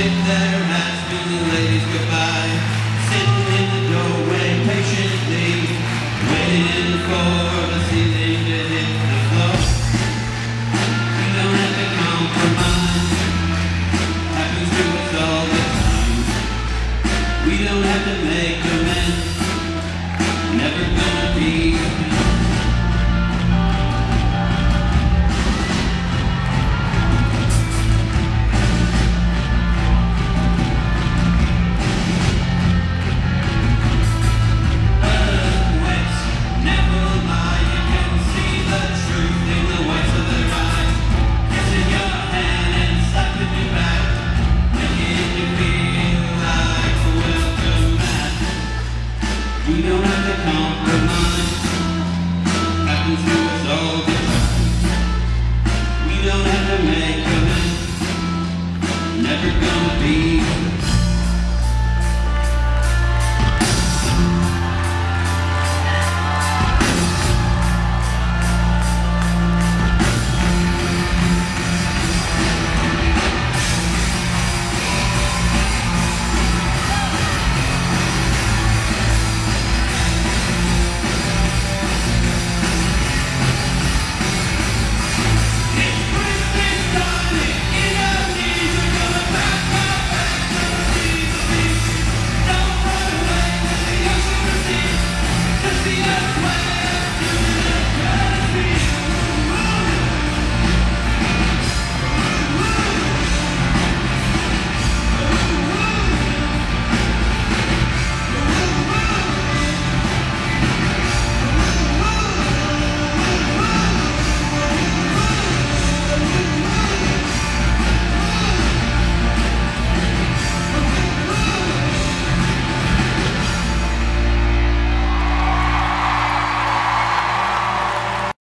if there has been a lady's goodbye, sitting in the doorway patiently, waiting for the ceiling to hit the floor. We don't have to compromise, happens to us all the time. We don't have to make amends, never gonna be friends. We don't have to compromise, happens to us all the time. We don't have to make amends, never gonna be